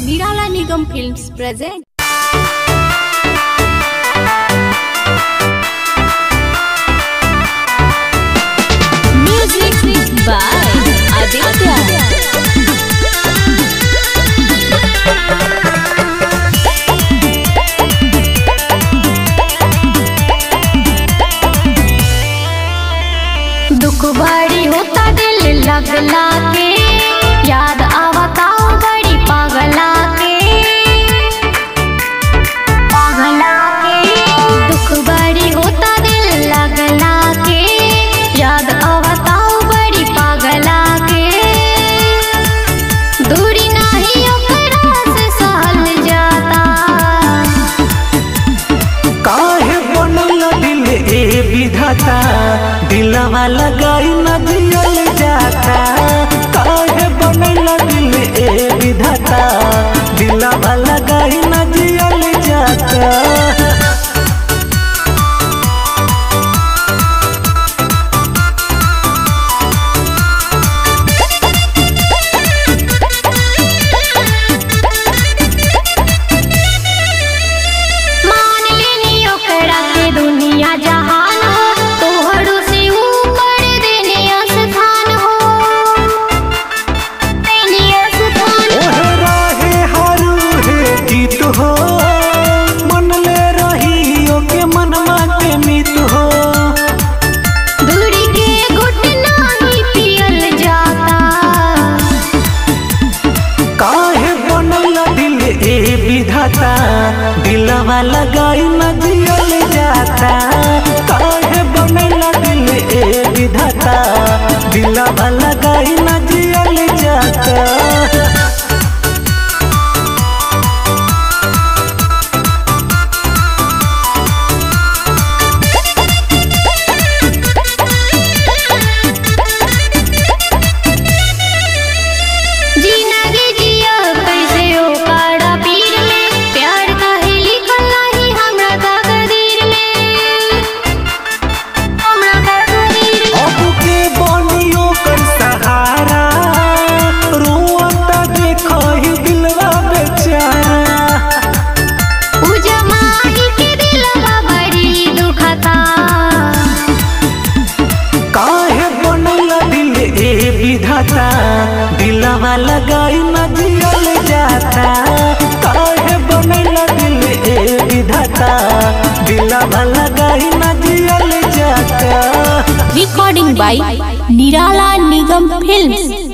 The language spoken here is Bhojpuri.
निराला Nigam films present. Music by Aditya. दुख बड़ी होता दिल लगला के, याद आवता बड़ी पागला के, दुख बड़ी होता दिल लगला के, याद आवता बड़ी पागला के, दूरी नहीं ओकरा से सहल जाता। काहे बनल दिल ए विधाता, दिलवा लगाई न जियल जाता। काहे बनल दिल ए विधाता, दिलवा लगाई न जियल जाता। दिलवा लगाई न जियल जाता। काहे बनल दिल ए विधाता, दिलवा लगाई न जियल जाता। दिलवा लगाई न जियल जाता। काहे बनल दिल ए विधाता, दिलवा लगाई न जियल जाता। रिकॉर्डिंग बाय निराला निगम फिल्म्स।